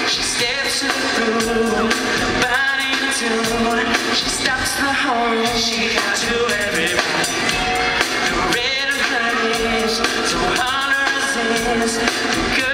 She steps to the room, body in tune. She stops the horn, she got to everybody. The red of her eyes, so hard to resist.